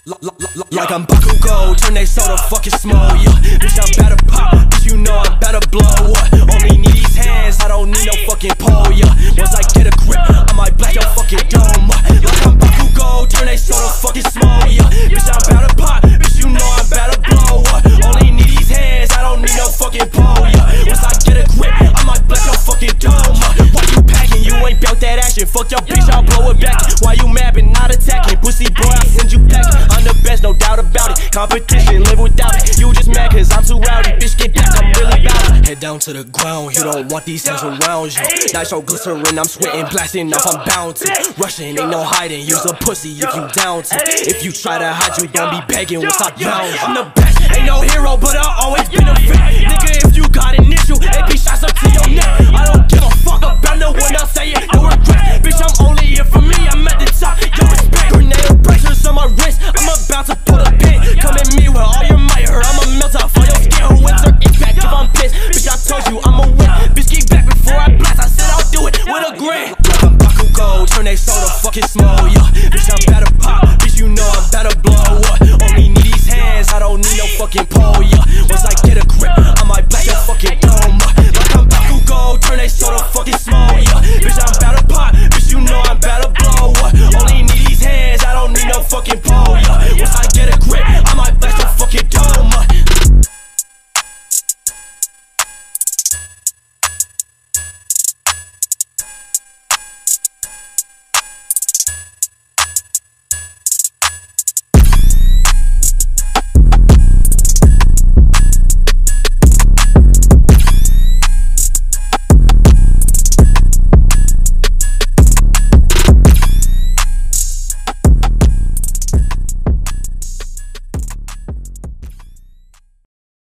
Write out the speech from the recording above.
Like I'm Bakugo, turn they soda fucking small, yeah. Bitch, I'm about to pop, bitch, you know I'm about to blow, what? Only need these hands, I don't need no fucking pole, yeah. Once I get a grip, I might black your fucking dome, like I'm Bakugo, turn they soda fucking small, yeah. Bitch, I'm about to pop, bitch, you know I'm about to blow, what? Only need these hands, I don't need no fucking pole, yeah. Once I get a grip, I might black your fucking dome, why you packing? You ain't built that action, fuck your bitch, I'll blow it back. Why you mad but not attacking? Pussy boy, I send you back. I'm the best, no doubt about it. Competition, live without it. You just mad cause I'm too rowdy. Bitch, get back, I'm really bout it. Head down to the ground, you don't want these hands around you. Nitro glycerin, I'm sweating, blasting off, I'm bound to. Rushing, ain't no hiding, use a pussy if you down to. If you try to hide, you gon' be begging once I bound. I'm the best, ain't no hero, but I always been a fit. Nigga, if you